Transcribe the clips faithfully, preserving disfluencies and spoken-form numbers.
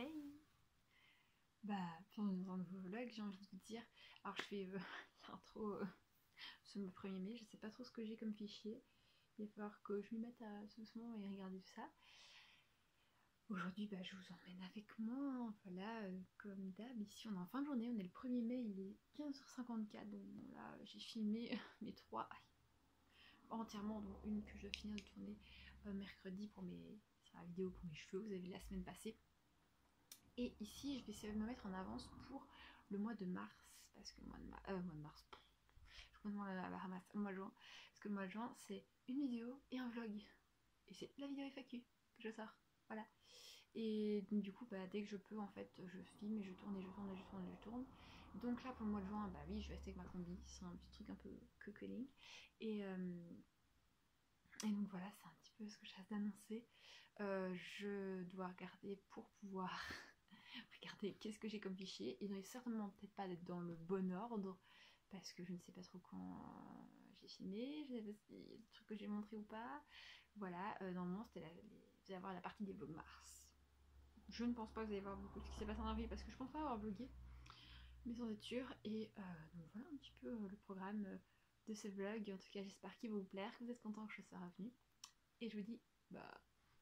Hey. Bah, bienvenue dans un nouveau vlog, j'ai envie de vous dire. Alors je fais euh, l'intro euh, ce premier mai, je sais pas trop ce que j'ai comme fichier. Il va falloir que je m'y mette à doucement et regarder tout ça. Aujourd'hui, bah, je vous emmène avec moi. Voilà, euh, comme d'hab, ici on est en fin de journée, on est le premier mai, il est quinze heures cinquante-quatre. Donc bon, là, j'ai filmé mes trois entièrement, dont une que je dois finir de tourner euh, mercredi pour mes... C'est la vidéo pour mes cheveux, vous avez vu la semaine passée. Et ici, je vais essayer de me mettre en avance pour le mois de mars. Parce que le mois de, ma... euh, mois de mars, pff, je me demande la, la ramasse, le mois de juin. Parce que le mois de juin, c'est une vidéo et un vlog. Et c'est la vidéo F A Q que je sors. Voilà. Et donc, du coup, bah, dès que je peux, en fait, je filme et je tourne et je tourne et je tourne et je tourne. Donc là, pour le mois de juin, bah oui, je vais rester avec ma combi. C'est un petit truc un peu coconing. Et, euh, et donc voilà, c'est un petit peu ce que j'ai d'annoncer. Euh, je dois regarder pour pouvoir... Regardez, qu'est-ce que j'ai comme fichier. Il n'aurait certainement peut-être pas d'être dans le bon ordre parce que je ne sais pas trop quand j'ai filmé, je sais pas si le truc que j'ai montré ou pas. Voilà, euh, normalement c'était la, les... vous allez voir la partie des vlogs mars. Je ne pense pas que vous allez voir beaucoup de ce qui s'est passé en avril parce que je pense pas avoir vlogué, mais sans être sûr. Et euh, donc voilà un petit peu euh, le programme euh, de ce vlog. En tout cas, j'espère qu'il va vous plaire, que vous êtes contents que je sois revenue. Et je vous dis, bah,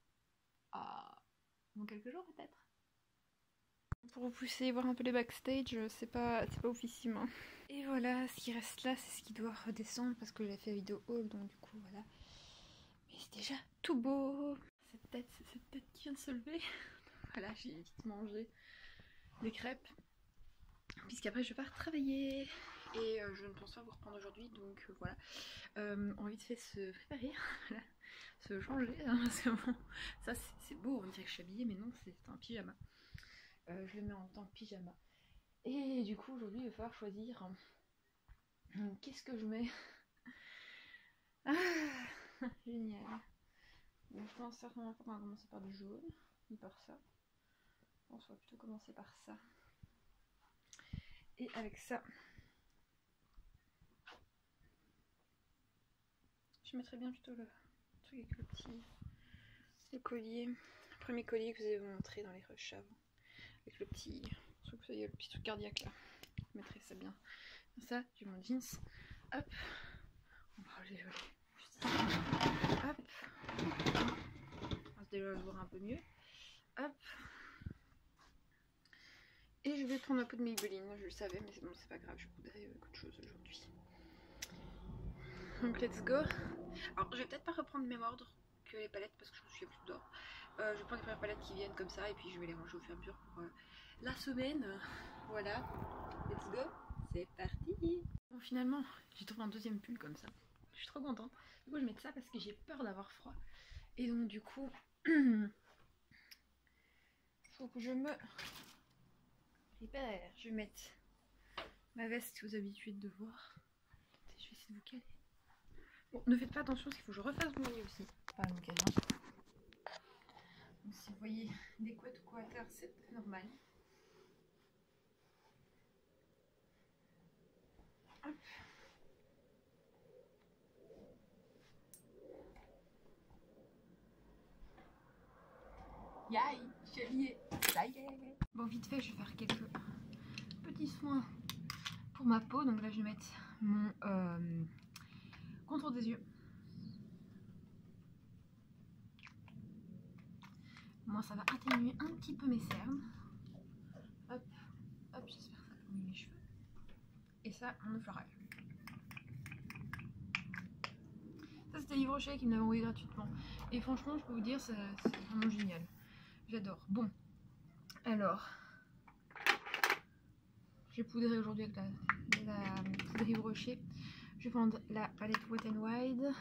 à dans quelques jours peut-être. Pour vous pousser voir un peu les backstage, c'est pas, c'est pas oufissime. Hein. Et voilà, ce qui reste là, c'est ce qui doit redescendre parce que j'ai fait la vidéo haul, donc du coup voilà. Mais c'est déjà tout beau. Cette tête, c'est cette tête qui vient de se lever. Voilà, j'ai vite mangé des crêpes. Puisqu'après je pars travailler. Et euh, je ne pense pas vous reprendre aujourd'hui, donc euh, voilà. Euh, on va vite fait se préparer, voilà. Se changer. Hein, parce que bon, ça c'est beau, on dirait que je suis habillée, mais non, c'est un pyjama. Euh, je le mets en tant que pyjama. Et du coup, aujourd'hui, il va falloir choisir euh, qu'est-ce que je mets. Ah, génial. Donc, je pense certainement pas qu'on va commencer par du jaune, ni par ça. Je pense qu'on va plutôt commencer par ça. Et avec ça, je mettrais bien plutôt le truc avec le petit le collier. Le premier collier que vous avez montré dans les rushs avant. Avec le petit truc, ça y est, le petit truc cardiaque là. Je mettrai ça bien. Ça, j'ai mon jeans. Hop. On va enlever le... Hop. On va déjà le voir un peu mieux. Hop. Et je vais prendre un peu de Maybelline, je le savais, mais bon, c'est pas grave, je voudrais euh, autre chose aujourd'hui. Donc let's go. Alors je vais peut-être pas reprendre le même ordre que les palettes parce que je me souviens plus d'ordre. Euh, je vais prendre les premières palettes qui viennent comme ça et puis je vais les ranger au fur et à mesure pour euh, la semaine. Voilà, let's go, c'est parti. Bon, finalement, j'ai trouvé un deuxième pull comme ça. Je suis trop contente. Du coup, je vais mettre ça parce que j'ai peur d'avoir froid. Et donc, du coup, il faut que je me prépare. Je vais mettre ma veste que vous avez habitué de voir. Je vais essayer de vous caler. Bon, ne faites pas attention parce qu'il faut que je refasse mon lit aussi. Pas à l'occasion. Donc, si vous voyez des couettes ou quoi à terre, c'est normal. Hop. Yaï, je suis habillée. Ça y est. Bon, vite fait, je vais faire quelques petits soins pour ma peau. Donc là, je vais mettre mon euh, contour des yeux. Moi, ça va atténuer un petit peu mes cernes. Hop, hop, j'espère que ça va mouiller mes cheveux. Et ça, mon eau florale. Ça, c'était Yves Rocher qui me l'avait envoyé gratuitement. Et franchement, je peux vous dire, c'est vraiment génial. J'adore. Bon, alors, j'ai poudré aujourd'hui avec la, la poudre Yves Rocher. Je vais prendre la palette Wet n Wild.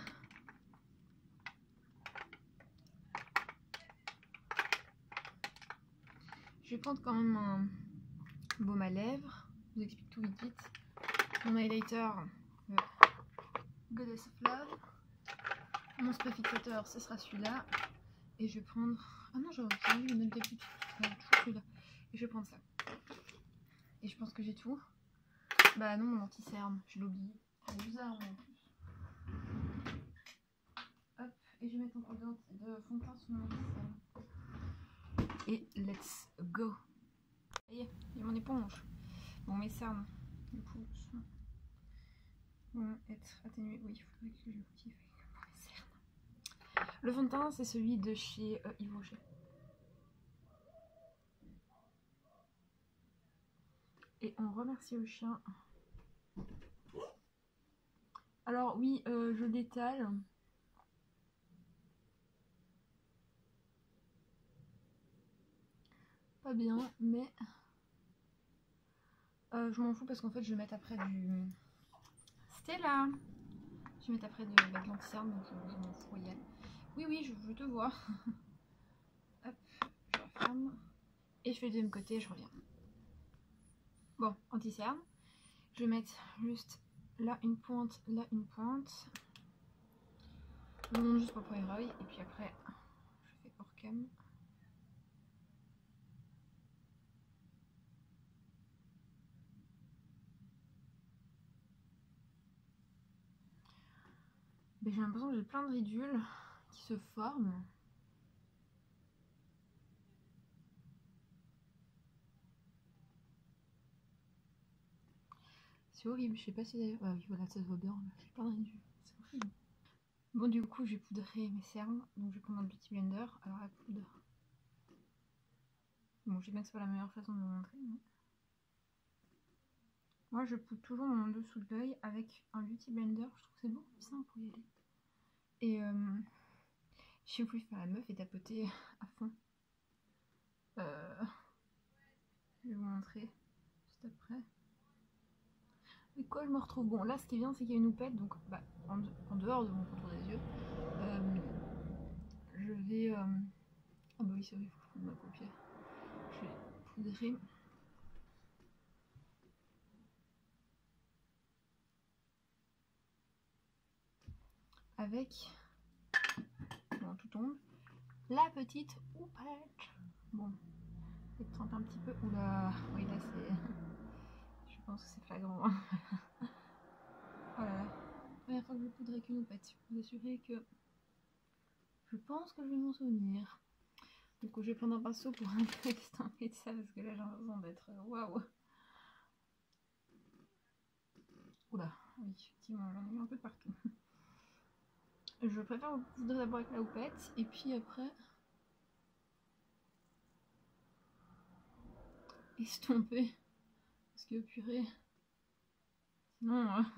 Je vais prendre quand même un baume à lèvres. Je vous explique tout vite vite. Mon highlighter, le Goddess of Love. Mon spray fixateur, ce sera celui-là. Et je vais prendre... Ah non, j'ai envie de mettre plus. Toujours celui-là. Et je vais prendre ça. Et je pense que j'ai tout. Bah non, mon anti-cerne, je l'ai oublié. J'ai deux armes en plus. Hop, et je vais mettre encore de fond de teint sur mon anti-cerne. Et let's go. go. Ça y est, il y a mon éponge. Bon, mes cernes, du coup, sont... vont être atténuées. Oui, il faudrait que je motive pour mes cernes. Le fond de teint, c'est celui de chez euh, Yves Rocher. Et on remercie le chien. Alors oui, euh, je détale. Pas bien, mais euh, je m'en fous parce qu'en fait je vais mettre après du Stella. Je vais mettre après de, bah, de l'anti-cerne, donc je, je m'en fous royal. Oui oui, je, je te vois. Hop, je referme. Et je fais le deuxième côté, je reviens. Bon, anti-cerne. Je vais mettre juste là une pointe, là une pointe. Je monte juste pour le premier œil et puis après je fais hors cam. J'ai l'impression que j'ai plein de ridules qui se forment. C'est horrible, je sais pas si d'ailleurs... Ah oui, voilà, ça se voit bien, j'ai plein de ridules, c'est horrible. Bon, du coup, j'ai poudré mes cernes, donc je vais prendre un Beauty Blender. Alors la poudre... Bon, je sais bien que c'est pas la meilleure façon de vous montrer, mais... Moi, je poudre toujours mon dessous de l'œil avec un Beauty Blender, je trouve que c'est beaucoup plus simple pour y aller. Et euh... je sais plus faire la meuf et tapoter à fond. Euh... Je vais vous montrer juste après. Et quoi, je me retrouve. Bon, là, ce qui est bien, c'est qu'il y a une houppette, donc bah, en, en dehors de mon contour des yeux, euh, je vais. Euh... Ah, bah oui, c'est vrai, il faut prendre ma paupière. Je vais poudrer. Avec. Bon, tout tombe. La petite houppette. Bon, je vais tremper un petit peu. Oula, oui, là, c'est. Je pense que c'est flagrant. Voilà. Première fois que je poudre avec une houppette. Je peux vous assurer que. Je pense que je vais m'en souvenir. Du coup, je vais prendre un pinceau pour un peu extamper de ça parce que là, j'ai l'impression d'être waouh. Oula, oui, effectivement, j'en ai mis un peu de partout. Je préfère poudrer d'abord avec la houppette et puis après estomper. Parce que purée. Sinon. Euh...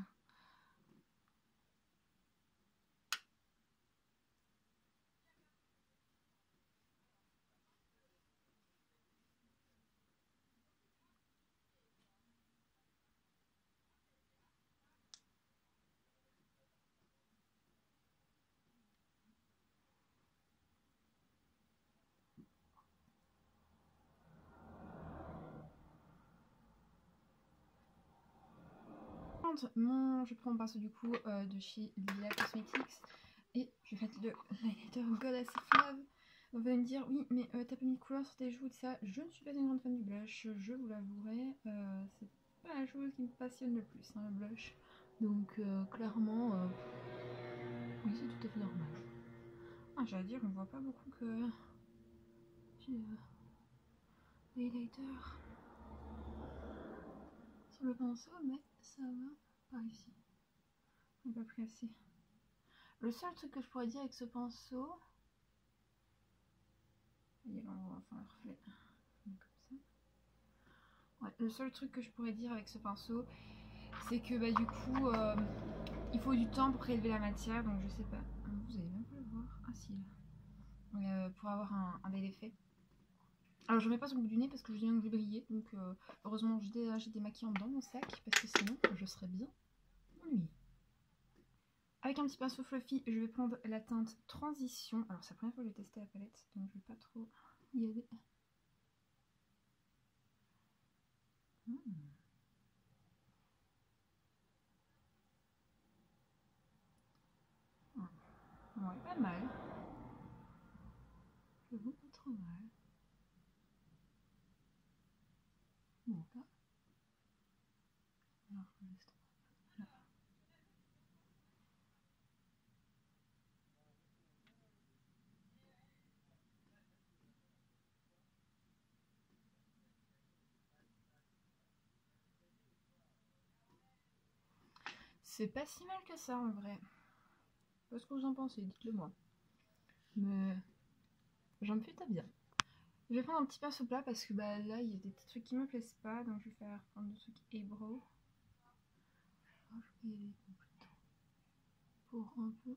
Mon, je prends un pinceau du coup euh, de chez Lila Cosmetics et je vais mettre le highlighter Goddess Love. On va me dire oui mais euh, t'as pas mis de couleur sur tes joues et tout ça. Je ne suis pas une grande fan du blush, je vous l'avouerai. Euh, c'est pas la chose qui me passionne le plus, hein, le blush. Donc euh, clairement, euh, oui c'est tout à fait normal. Ah j'allais dire on voit pas beaucoup que j'ai euh, l'highlighter sur le pinceau mais ça va par ici. On n'a pas pris assez. Le seul truc que je pourrais dire avec ce pinceau, et là on va enfin le reflet comme ça. Ouais, le seul truc que je pourrais dire avec ce pinceau, c'est que bah du coup, euh, il faut du temps pour prélever la matière, donc je sais pas. Vous allez même pas le voir. Ah si là. Euh, pour avoir un, un bel effet. Alors je mets pas sur le bout du nez parce que je viens de briller, donc euh, heureusement j'ai des, des maquillants dans mon sac parce que sinon je serais bien ennuyée. Avec un petit pinceau fluffy, je vais prendre la teinte Transition. Alors c'est la première fois que je vais tester la palette, donc je vais pas trop y aller. Mmh. Ouais, pas mal. Je vous pas trop mal. Bon, là. Alors, juste là. c'est pas si mal que ça en vrai. Qu'est-ce que vous en pensez? Dites-le moi. Mais j'en me fais ta bien. Je vais prendre un petit pinceau plat parce que bah là il y a des petits trucs qui me plaisent pas, donc je vais faire prendre le truc Eyebrow. Je vais y aller pour un peu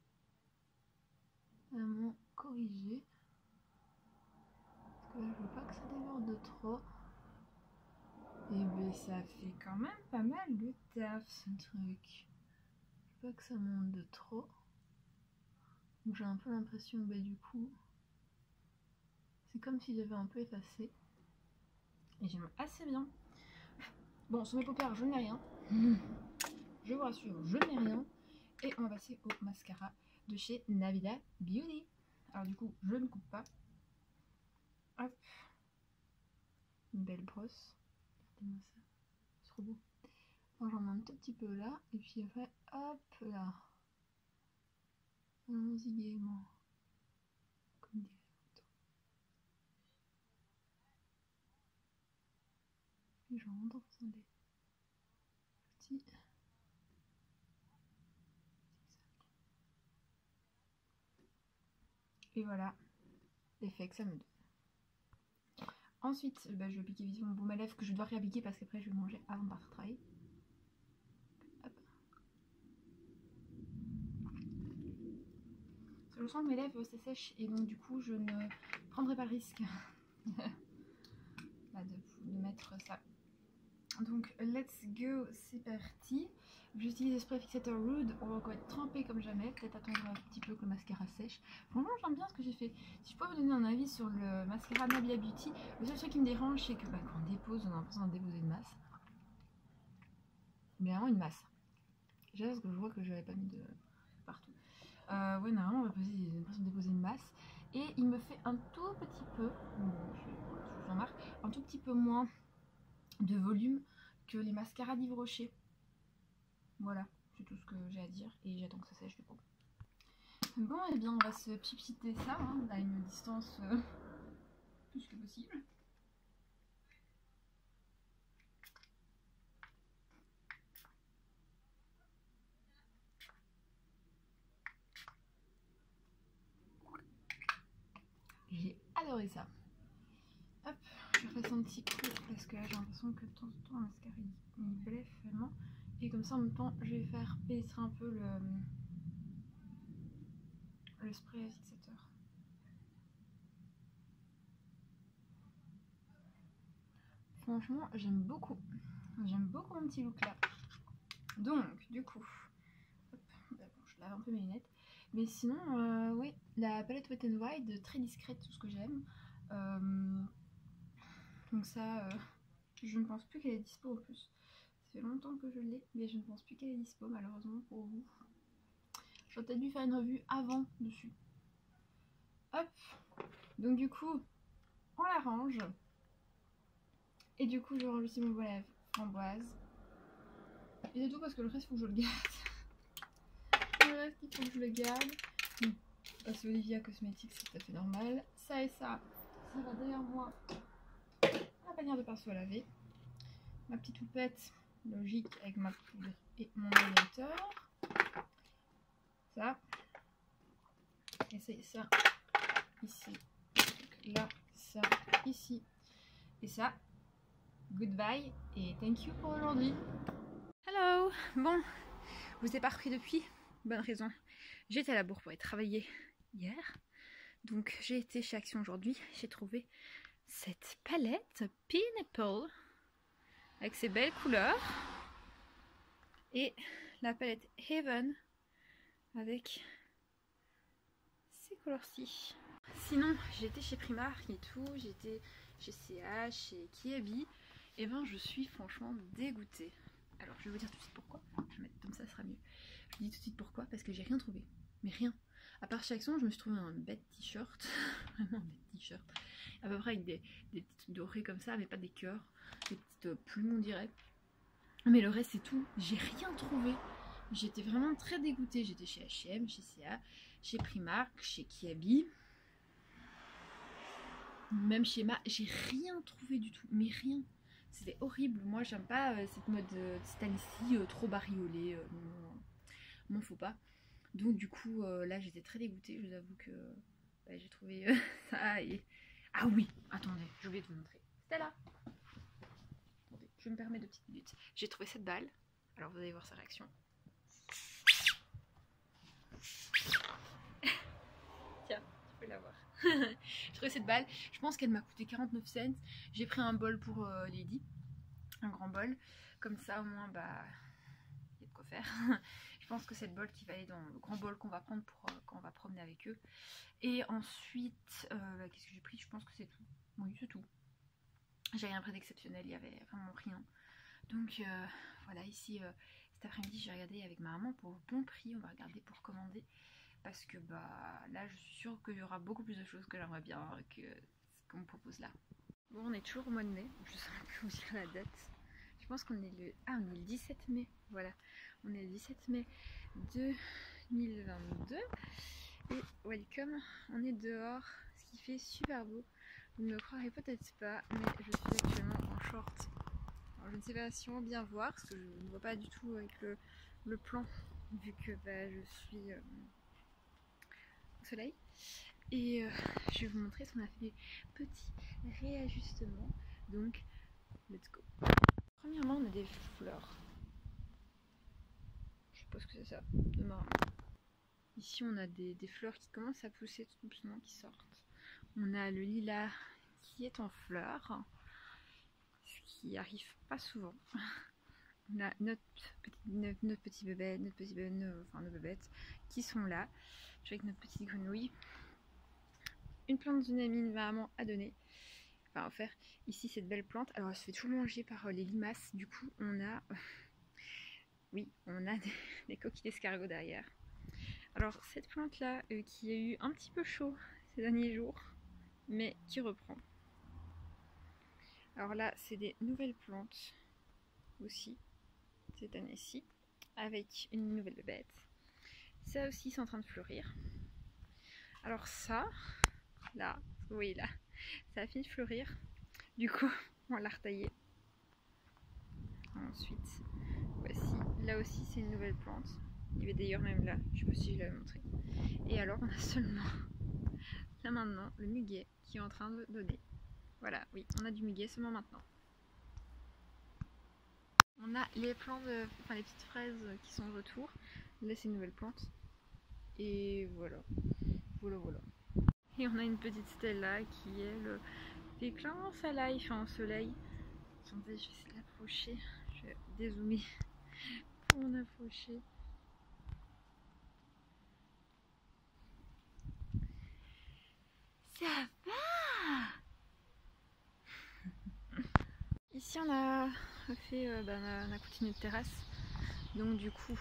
vraiment corriger. Parce que là je veux pas que ça déborde de trop. Et ben ça fait quand même pas mal de taf ce truc. Je veux pas que ça monte de trop. Donc j'ai un peu l'impression que bah, du coup c'est comme si j'avais un peu effacé. Et j'aime assez bien. Bon, sur mes paupières je n'ai rien. Je vous rassure, je n'ai rien. Et on va passer au mascara de chez Navida Beauty. Alors du coup je ne coupe pas. Hop. Une belle brosse. Regardez-moi ça. C'est trop beau. Moi j'en mets un tout petit peu là. Et puis après hop là. Allons-y gaiement. Comme dirait l'autre. Et je rentre dans les petits. Et voilà l'effet que ça me donne. Ensuite, bah, je vais appliquer vite mon baume à lèvres que je dois réappliquer parce qu'après je vais manger avant de partir travailler. Hop. Je sens que mes lèvres s'assèchent et donc du coup je ne prendrai pas le risque bah, de, de mettre ça. Donc let's go, c'est parti. J'utilise le spray fixateur Rude, on va encore être trempé comme jamais, peut-être attendre un petit peu que le mascara sèche. Franchement j'aime bien ce que j'ai fait. Si je peux vous donner un avis sur le mascara Navida Beauty, le seul truc qui me dérange c'est que bah, quand on dépose, on a l'impression de déposer une masse. Mais vraiment une masse. Déjà parce que je vois que je n'avais pas mis de partout. Euh, ouais normalement on va poser, j'ai l'impression de déposer une masse. Et il me fait un tout petit peu, je j'en marque, un tout petit peu moins de volume que les mascaras d'Yves Rocher. Voilà, c'est tout ce que j'ai à dire et j'attends que ça sèche du coup. Bon et eh bien on va se pipiter ça hein, à une distance euh, plus que possible. J'ai adoré ça. Hop, je refasse un petit coup parce que là j'ai l'impression que de temps en temps le mascara il, il bleffe vraiment. Et comme ça en même temps je vais faire pénétrer un peu le, le spray fixateur. Franchement j'aime beaucoup. J'aime beaucoup mon petit look là. Donc du coup, hop, bon, je lave un peu mes lunettes. Mais sinon, euh, oui, la palette Wet n Wild, très discrète, tout ce que j'aime. Euh, donc ça, euh, je ne pense plus qu'elle est dispo en plus. Ça fait longtemps que je l'ai, mais je ne pense plus qu'elle est dispo malheureusement pour vous. J'aurais peut-être dû faire une revue avant dessus. Hop, donc du coup, on la range. Et du coup, je range aussi mon baume à lèvres framboise. Et c'est tout parce que le reste, il faut que je le garde. Le reste, il faut que je le garde. Bon, parce que Olivia Cosmetics, c'est tout à fait normal. Ça et ça, ça va derrière moi. La panière de pinceau à laver. Ma petite houppette, logique, avec ma poudre et mon highlighter. Ça. Et c'est ça ici. Là, ça ici. Et ça. Goodbye et thank you pour aujourd'hui. Hello. Bon, je vous ai pas repris depuis. Bonne raison. J'étais à la bourre pour aller travailler hier. Donc j'ai été chez Action aujourd'hui. J'ai trouvé cette palette Pineapple avec ses belles couleurs. Et la palette Heaven avec ces couleurs-ci. Sinon, j'étais chez Primark et tout. J'étais chez C H, chez Kiabi. Et ben je suis franchement dégoûtée. Alors je vais vous dire tout de suite pourquoi. Je vais mettre comme ça, ça sera mieux. Je vous dis tout de suite pourquoi, parce que j'ai rien trouvé. Mais rien. À part chez Action, je me suis trouvé un bête t-shirt. Vraiment un bête t-shirt. À peu près avec des, des petits trucs dorés comme ça, mais pas des cœurs. Des petites plumes on dirait. Mais le reste c'est tout. J'ai rien trouvé. J'étais vraiment très dégoûtée. J'étais chez H et M, chez C A, chez Primark, chez Kiabi. Même chez Ma, j'ai rien trouvé du tout. Mais rien. C'était horrible. Moi j'aime pas euh, cette mode euh, cette année-ci euh, trop bariolée. Euh, m'en faut pas. Donc du coup euh, là j'étais très dégoûtée. Je vous avoue que bah, j'ai trouvé euh, ça et... Ah oui, attendez, j'ai oublié de vous montrer. C'était là. Attendez, je me permets de petites minutes. J'ai trouvé cette balle. Alors vous allez voir sa réaction. Tiens, tu peux la voir. J'ai trouvé cette balle. Je pense qu'elle m'a coûté quarante-neuf cents. J'ai pris un bol pour euh, Lady. Un grand bol. Comme ça au moins bah il y a de quoi faire. Je pense que c'est le bol qui va aller dans le grand bol qu'on va prendre pour euh, quand on va promener avec eux. Et ensuite, euh, bah, qu'est-ce que j'ai pris? Je pense que c'est tout. Oui, c'est tout. J'ai rien pris d'exceptionnel, il y avait vraiment rien. Donc euh, voilà, ici euh, cet après-midi j'ai regardé avec ma maman pour bon prix. On va regarder pour commander. Parce que bah là je suis sûre qu'il y aura beaucoup plus de choses que j'aimerais bien que ce qu'on me propose là. Bon, on est toujours au mois de mai, je ne sais plus vous dire la date. Je pense qu'on est le. Ah, on est le dix-sept mai, voilà. On est le dix-sept mai deux mille vingt-deux. Et welcome, on est dehors, ce qui fait super beau. Vous ne me croirez peut-être pas, mais je suis actuellement en short. Alors, je ne sais pas si on va bien voir, parce que je ne vois pas du tout avec le, le plan, vu que bah, je suis euh, au soleil. Et euh, je vais vous montrer ce qu'on a fait des petits réajustements. Donc, let's go. Premièrement, on a des fleurs. Je suppose que c'est ça, de marron. Ici, on a des, des fleurs qui commencent à pousser tout doucement, qui sortent. On a le lilas qui est en fleurs, ce qui arrive pas souvent. On a notre petit, notre, notre petit bébé, notre petit bébé, nos, enfin nos bébêtes qui sont là. Avec notre petite grenouille. Une plante d'une amie, ma maman a donné. Enfin, offert. Ici, cette belle plante. Alors, elle se fait toujours manger par les limaces. Du coup, on a... oui, on a des, des coquilles d'escargot derrière. Alors, cette plante-là, euh, qui a eu un petit peu chaud ces derniers jours, mais qui reprend. Alors là, c'est des nouvelles plantes aussi, cette année-ci, avec une nouvelle bête. Ça aussi, c'est en train de fleurir. Alors ça, là, vous voyez là, ça a fini de fleurir. Du coup, on l'a retaillé. Ensuite, voici, là aussi, c'est une nouvelle plante. Il y avait d'ailleurs même là, je sais pas si je l'avais montré. Et alors, on a seulement, là maintenant, le muguet qui est en train de donner. Voilà, oui, on a du muguet seulement maintenant. On a les plants de, enfin les petites fraises qui sont de retour. Là, c'est une nouvelle plante. Et voilà, voilà, voilà. Et on a une petite Stella qui, elle, fait plein en soleil, enfin en soleil. Attendez, je vais essayer de l'approcher. Je vais dézoomer pour m'en approcher. Ça va. Ici, on a fait, euh, bah, on a continué de terrasse. Donc du coup,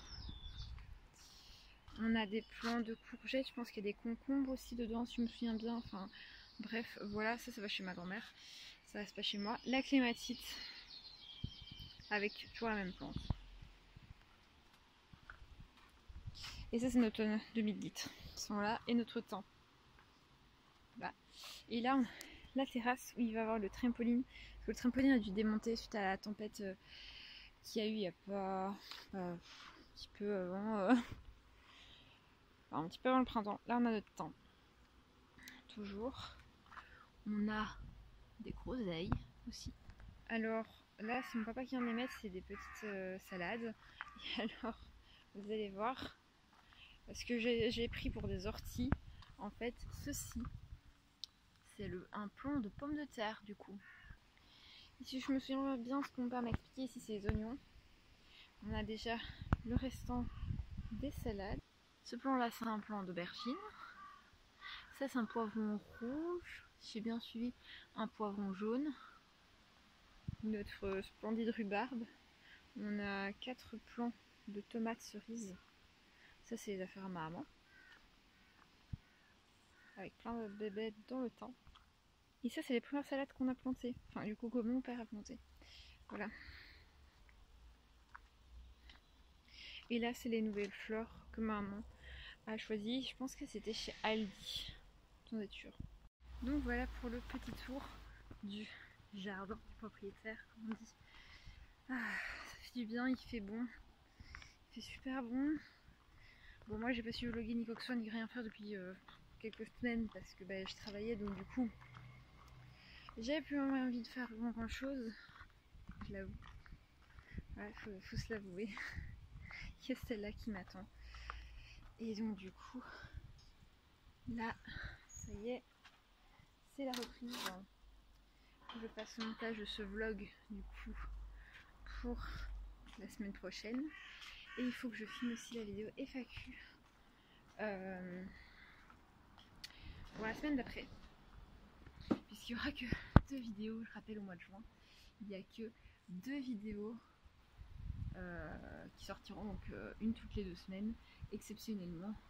on a des plants de courgettes. Je pense qu'il y a des concombres aussi dedans, si je me souviens bien. Enfin, bref, voilà, ça, ça va chez ma grand-mère. Ça reste pas chez moi. La clématite, avec toujours la même plante. Et ça, c'est notre tonne de mille litres qui sont là. Et notre temps. Là. Et là, on a la terrasse où il va y avoir le trampoline. Parce que le trampoline a dû démonter suite à la tempête euh, qu'il y a eu il n'y a pas... Euh, un petit peu avant... Euh, enfin, un petit peu avant le printemps. Là, on a notre temps. Toujours. On a des groseilles aussi. Alors là, c'est mon papa qui vient de les mettre, c'est des petites euh, salades. Et alors, vous allez voir, parce que j'ai pris pour des orties, en fait, ceci, c'est un plant de pommes de terre du coup. Et si je me souviens bien, ce qu'on peut m'expliquer ici, c'est les oignons. On a déjà le restant des salades. Ce plant-là, c'est un plant d'aubergine. Ça, c'est un poivron rouge. Si j'ai bien suivi, un poivron jaune. Notre splendide rhubarbe. On a quatre plants de tomates cerises. Ça, c'est les affaires à ma maman. Avec plein de bébés dans le temps. Et ça, c'est les premières salades qu'on a plantées. Enfin, du coup, que mon père a planté. Voilà. Et là, c'est les nouvelles fleurs que maman a choisies. Je pense que c'était chez Aldi. Sans être sûre. Donc voilà pour le petit tour du jardin du propriétaire, comme on dit. Ah, ça fait du bien, il fait bon. Il fait super bon. Bon, moi j'ai pas su vlogger ni quoi que ce soit, ni rien faire depuis euh, quelques semaines parce que bah, je travaillais, donc du coup j'avais plus envie de faire vraiment grand chose. Je l'avoue. Ouais, faut, faut se l'avouer. Il y a celle-là qui m'attend. Et donc du coup, là, ça y est, c'est la reprise. Faut que je fasse le montage de ce vlog du coup pour la semaine prochaine. Et il faut que je filme aussi la vidéo F A Q euh, pour la semaine d'après. Puisqu'il n'y aura que deux vidéos, je rappelle, au mois de juin. Il n'y a que deux vidéos euh, qui sortiront, donc euh, une toutes les deux semaines, exceptionnellement.